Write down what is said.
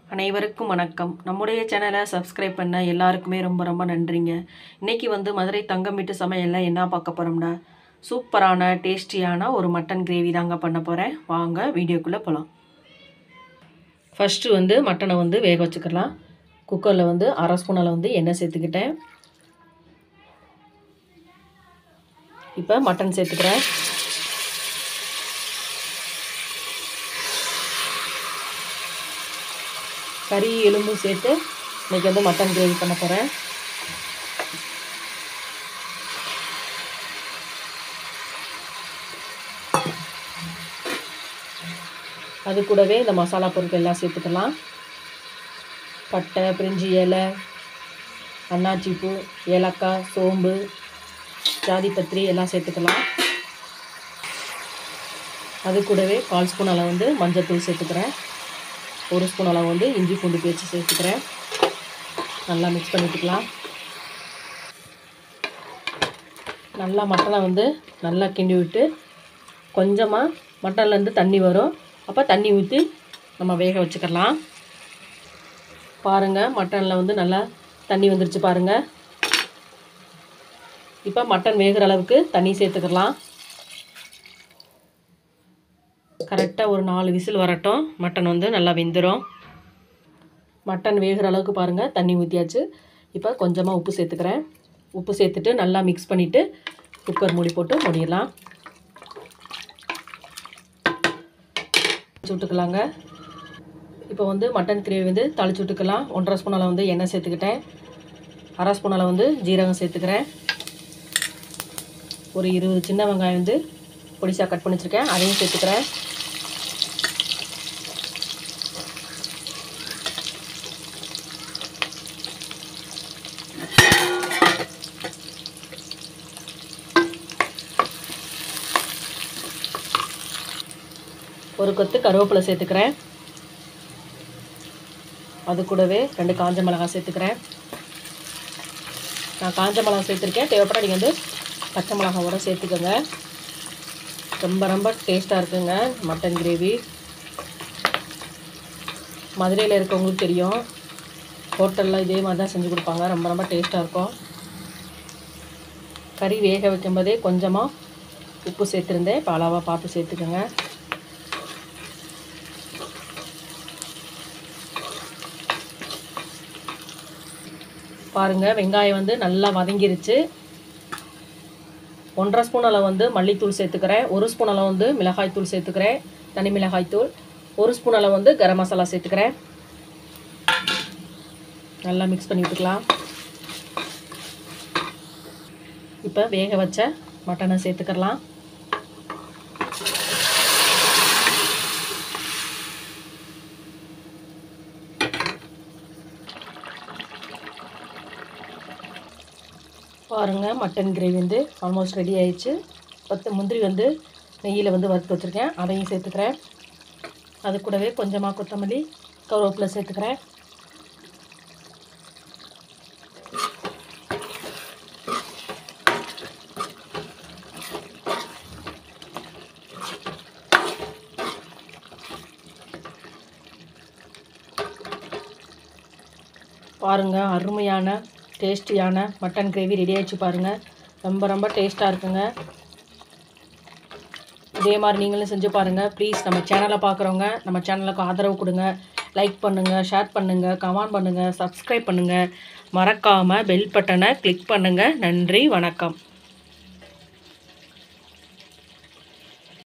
அனைவருக்கும் வணக்கம். நம்முடைய சேனலை சப்ஸ்கிரைப் பண்ண எல்லாருக்குமே ரொம்ப ரொம்ப நன்றிங்க. இன்றைக்கி மதுரை தங்கம் வீட்டு சமையலில் என்ன பார்க்க போகிறோம்னா, சூப்பரான டேஸ்டியான ஒரு மட்டன் கிரேவி தாங்க பண்ண போகிறேன். வாங்க வீடியோக்குள்ளே போகலாம். ஃபஸ்ட்டு மட்டனை வேக வச்சுக்கலாம். குக்கரில் அரை ஸ்பூன் அளவு எண்ணெய் சேர்த்துக்கிட்டேன். இப்போ மட்டன் சேர்த்துக்கிறேன். கறி எலும்பும் சேர்த்து இன்றைக்கி மட்டன் கிரேவி பண்ண போகிறேன். அது கூடவே இந்த மசாலா பொருட்கள் எல்லாம் சேர்த்துக்கலாம். பட்டை, பிரிஞ்சி இலை, அன்னாச்சிப்பூ, ஏலக்காய், சோம்பு, ஜாதிபத்திரி எல்லாம் சேர்த்துக்கலாம். அது கூடவே 1/4 ஸ்பூன் அளவு மஞ்சள் தூள் சேர்த்துக்கிறேன். 1 ஸ்பூன் அளவு இஞ்சி பூண்டு பேஸ்ட் சேர்த்துக்கிறேன். நல்லா மிக்ஸ் பண்ணிட்டுக்கலாம். நல்லா மட்டனை நல்லா கிண்டி விட்டு கொஞ்சமாக மட்டன்லேருந்து தண்ணி வரும். அப்போ தண்ணி ஊற்றி நம்ம வேக வச்சுக்கலாம். பாருங்கள், மட்டனில் நல்லா தண்ணி வந்துருச்சு பாருங்கள். இப்போ மட்டன் வேகிற அளவுக்கு தண்ணி சேர்த்துக்கலாம். கரெக்டாக ஒரு 4 விசில் வரட்டும். மட்டன் நல்லா வெந்துடும். மட்டன் வேகிற அளவுக்கு பாருங்கள் தண்ணி ஊற்றியாச்சு. இப்போ கொஞ்சமாக உப்பு சேர்த்துக்கிறேன். உப்பு சேர்த்துட்டு நல்லா மிக்ஸ் பண்ணிவிட்டு குக்கர் மூடி போட்டு மூடிடலாம். விட்டுக்கலாங்க. இப்போ மட்டன் கிரேவி தாளிச்சு விட்டுக்கலாம். 1/2 ஸ்பூன் அளவு எண்ணெய் சேர்த்துக்கிட்டேன். அரை ஸ்பூன் அளவு ஜீரகம் சேர்த்துக்கிறேன். ஒரு 20 சின்ன வெங்காயம் பொடிசாக கட் பண்ணி வச்சுருக்கேன், அதையும் சேர்த்துக்கிறேன். ஒரு கொத்து கருவேப்பிலை சேர்த்துக்கிறேன். அது கூடவே 2 காஞ்ச மிளகாய் சேர்த்துக்கிறேன். நான் காஞ்ச மிளகாய் சேர்த்துருக்கேன். தேவைப்பட நீங்கள் பச்சை மிளகாவோட சேர்த்துக்கோங்க. ரொம்ப ரொம்ப டேஸ்ட்டாக இருக்குங்க மட்டன் கிரேவி. மதுரையில் இருக்கவங்களுக்கு தெரியும், ஹோட்டலில் இதே மாதிரி தான் செஞ்சு கொடுப்பாங்க. ரொம்ப ரொம்ப டேஸ்ட்டாக இருக்கும். கறி வேக வைக்கும்போதே கொஞ்சமாக உப்பு சேர்த்துருந்தேன். இப்போ அளவாக பார்த்து சேர்த்துக்கோங்க. பாருங்கள், வெங்காயம் நல்லா வதங்கிருச்சு. 1/2 ஸ்பூன் அளவு மல்லித்தூள் சேர்த்துக்கிறேன். 1 ஸ்பூன் அளவு மிளகாய் தூள் சேர்த்துக்கிறேன், தனி மிளகாய் தூள். 1 ஸ்பூன் அளவு கரம் மசாலா சேர்த்துக்கிறேன். நல்லா மிக்ஸ் பண்ணி விட்டுக்கலாம். இப்போ வேக வச்ச மட்டனை சேர்த்துக்கலாம். பாருங்கள், மட்டன் கிரேவி ஆல்மோஸ்ட் ரெடி ஆயிடுச்சு. 10 முந்திரி நெய்யில் வறுத்து வச்சுருக்கேன், அதையும் சேர்த்துக்கிறேன். அது கூடவே கொஞ்சமாக கொத்தமல்லி, கருவேப்பிலை சேர்த்துக்கிறேன். பாருங்கள், அருமையான டேஸ்டியான மட்டன் கிரேவி ரெடி ஆகிடுச்சு பாருங்கள். ரொம்ப ரொம்ப டேஸ்ட்டாக இருக்குங்க. இதே மாதிரி நீங்களும் செஞ்சு பாருங்கள். ப்ளீஸ் நம்ம சேனலை பார்க்குறவங்க நம்ம சேனலுக்கு ஆதரவு கொடுங்க. லைக் பண்ணுங்கள், ஷேர் பண்ணுங்கள், கமெண்ட் பண்ணுங்கள், சப்ஸ்கிரைப் பண்ணுங்கள். மறக்காமல் பெல் பட்டனை கிளிக் பண்ணுங்கள். நன்றி, வணக்கம்.